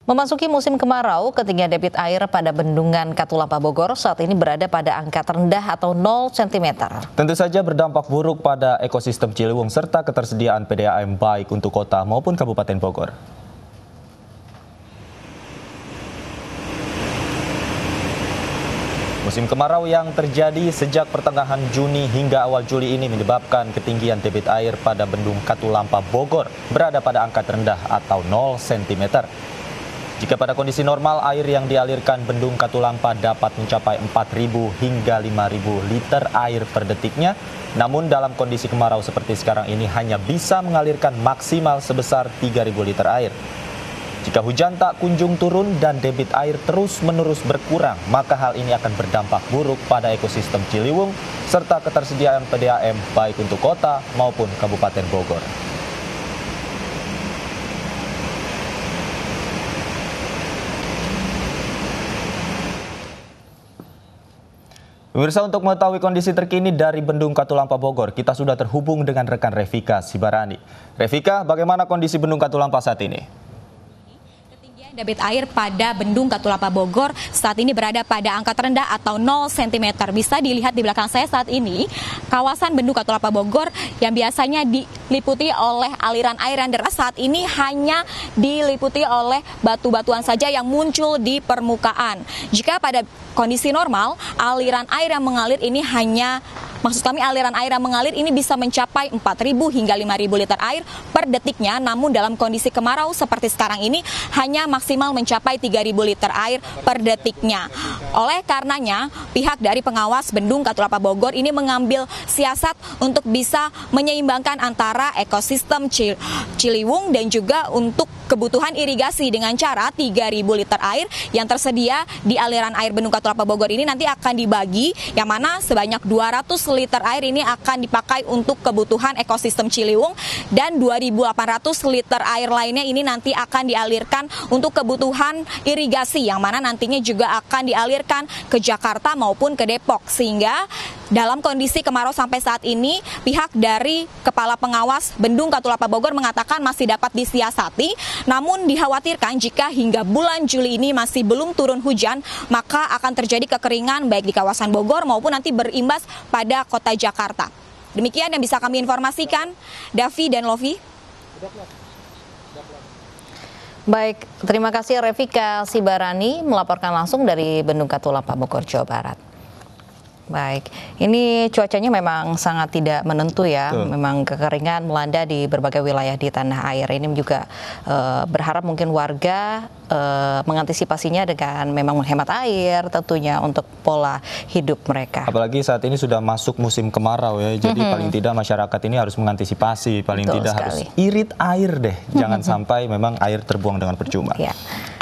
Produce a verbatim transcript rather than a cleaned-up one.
Memasuki musim kemarau, ketinggian debit air pada bendungan Katulampa Bogor saat ini berada pada angka terendah atau nol sentimeter. Tentu saja berdampak buruk pada ekosistem Ciliwung serta ketersediaan P D A M baik untuk kota maupun Kabupaten Bogor. Musim kemarau yang terjadi sejak pertengahan Juni hingga awal Juli ini menyebabkan ketinggian debit air pada bendung Katulampa Bogor berada pada angka terendah atau nol sentimeter. Jika pada kondisi normal, air yang dialirkan bendung Katulampa dapat mencapai empat ribu hingga lima ribu liter air per detiknya. Namun dalam kondisi kemarau seperti sekarang ini hanya bisa mengalirkan maksimal sebesar tiga ribu liter air. Jika hujan tak kunjung turun dan debit air terus-menerus berkurang, maka hal ini akan berdampak buruk pada ekosistem Ciliwung serta ketersediaan P D A M baik untuk kota maupun Kabupaten Bogor. Pemirsa, untuk mengetahui kondisi terkini dari bendung Katulampa Bogor, kita sudah terhubung dengan rekan Revika Sibarani. Revika, bagaimana kondisi bendung Katulampa saat ini? Debit air pada bendung Katulampa Bogor saat ini berada pada angka terendah atau nol sentimeter. Bisa dilihat di belakang saya saat ini, kawasan bendung Katulampa Bogor yang biasanya diliputi oleh aliran air yang deras saat ini hanya diliputi oleh batu-batuan saja yang muncul di permukaan. Jika pada kondisi normal, aliran air yang mengalir ini hanya Maksud kami aliran air yang mengalir ini bisa mencapai empat ribu hingga lima ribu liter air per detiknya. Namun dalam kondisi kemarau seperti sekarang ini hanya maksimal mencapai tiga ribu liter air per detiknya. Oleh karenanya pihak dari pengawas bendung Katulampa Bogor ini mengambil siasat untuk bisa menyeimbangkan antara ekosistem Ciliwung dan juga untuk kebutuhan irigasi dengan cara tiga ribu liter air yang tersedia di aliran air bendung Katulampa Bogor ini nanti akan dibagi, yang mana sebanyak dua ratus liter air ini akan dipakai untuk kebutuhan ekosistem Ciliwung dan dua ribu delapan ratus liter air lainnya ini nanti akan dialirkan untuk kebutuhan irigasi, yang mana nantinya juga akan dialirkan ke Jakarta maupun ke Depok. Sehingga dalam kondisi kemarau sampai saat ini pihak dari Kepala Pengawas Bendung Katulampa Bogor mengatakan masih dapat disiasati, namun dikhawatirkan jika hingga bulan Juli ini masih belum turun hujan, maka akan terjadi kekeringan baik di kawasan Bogor maupun nanti berimbas pada kota Jakarta. Demikian yang bisa kami informasikan, Davi dan Lovi. Baik, terima kasih Revika Sibarani melaporkan langsung dari Bendung Katulampa Bogor, Jawa Barat. Baik, ini cuacanya memang sangat tidak menentu ya. Betul. Memang kekeringan melanda di berbagai wilayah di tanah air. Ini juga uh, berharap mungkin warga uh, mengantisipasinya dengan memang menghemat air tentunya untuk pola hidup mereka. Apalagi saat ini sudah masuk musim kemarau ya. Jadi mm-hmm. paling tidak masyarakat ini harus mengantisipasi, paling Betul tidak sekali. harus irit air deh. Jangan mm-hmm. sampai memang air terbuang dengan percuma. Ya.